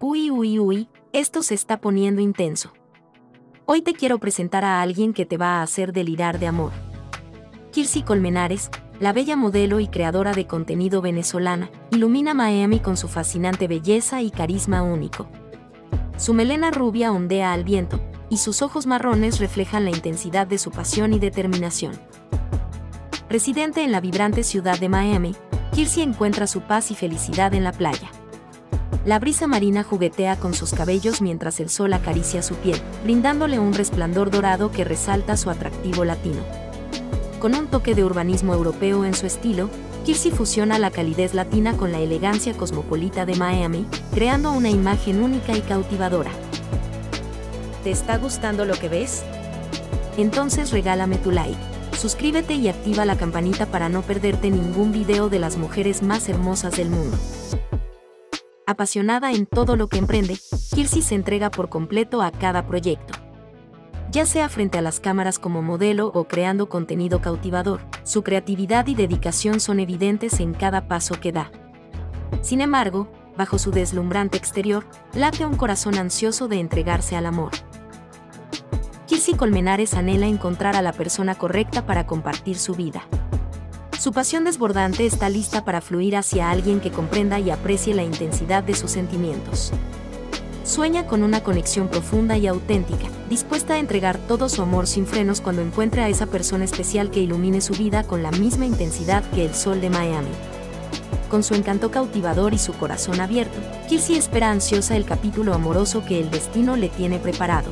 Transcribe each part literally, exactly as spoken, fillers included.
Uy, uy, uy, esto se está poniendo intenso. Hoy te quiero presentar a alguien que te va a hacer delirar de amor. Kirsy Colmenares, la bella modelo y creadora de contenido venezolana, ilumina Miami con su fascinante belleza y carisma único. Su melena rubia ondea al viento, y sus ojos marrones reflejan la intensidad de su pasión y determinación. Residente en la vibrante ciudad de Miami, Kirsy encuentra su paz y felicidad en la playa. La brisa marina juguetea con sus cabellos mientras el sol acaricia su piel, brindándole un resplandor dorado que resalta su atractivo latino. Con un toque de urbanismo europeo en su estilo, Kirsy fusiona la calidez latina con la elegancia cosmopolita de Miami, creando una imagen única y cautivadora. ¿Te está gustando lo que ves? Entonces regálame tu like, suscríbete y activa la campanita para no perderte ningún video de las mujeres más hermosas del mundo. Apasionada en todo lo que emprende, Kirsy se entrega por completo a cada proyecto. Ya sea frente a las cámaras como modelo o creando contenido cautivador, su creatividad y dedicación son evidentes en cada paso que da. Sin embargo, bajo su deslumbrante exterior, late un corazón ansioso de entregarse al amor. Kirsy Colmenares anhela encontrar a la persona correcta para compartir su vida. Su pasión desbordante está lista para fluir hacia alguien que comprenda y aprecie la intensidad de sus sentimientos. Sueña con una conexión profunda y auténtica, dispuesta a entregar todo su amor sin frenos cuando encuentre a esa persona especial que ilumine su vida con la misma intensidad que el sol de Miami. Con su encanto cautivador y su corazón abierto, Kirsy espera ansiosa el capítulo amoroso que el destino le tiene preparado.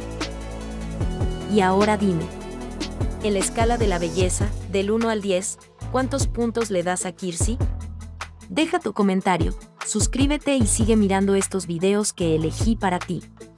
Y ahora dime, en la escala de la belleza, del uno al diez, ¿cuántos puntos le das a Kirsy? Deja tu comentario, suscríbete y sigue mirando estos videos que elegí para ti.